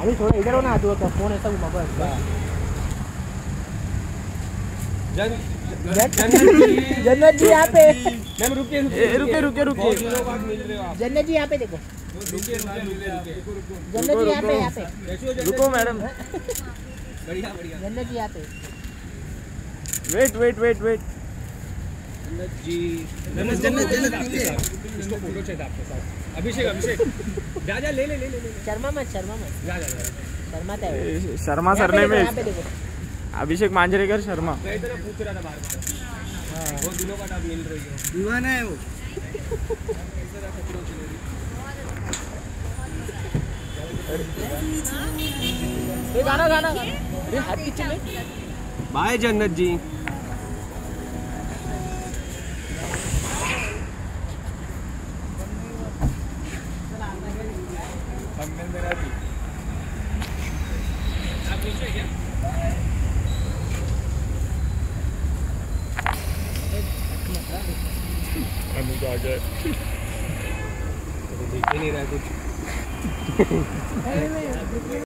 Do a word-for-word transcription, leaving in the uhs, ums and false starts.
अभी थोड़ा इधर हो ना, तो फोन ऐसा घुमा बस। जन्नत जी यहाँ पे। मैम रुकिए रुके रुके रुके जन्नत जी यहाँ पे देखो। जन्नत जी यहाँ पे, यहाँ पे रुको मैडम। बढ़िया बढ़िया। जन्नत जी यहाँ पे। Wait wait wait wait. Jannat ji जन्नत जन्नत जन्नत इसको फोटो चाहिए आपके साथ। अभिषेक अभिषेक जा जा ले ले ले ले शर्मा मत, शर्मा मत, जा जा शर्मा था। शर्मा सरने में यहाँ पे देखो। अभिषेक मांजरेकर शर्मा। मैं इधर पूछ रहा था बार बार। हाँ बहुत दिनों बाद आप मिल रही हो। दीवाना है वो। ये गाना गाना गाना। ये हाथ किचन में। बाय जन्नत जी। आप नीचे क्या? अनु तो आ जाए। तो देख ही नहीं रहा कुछ।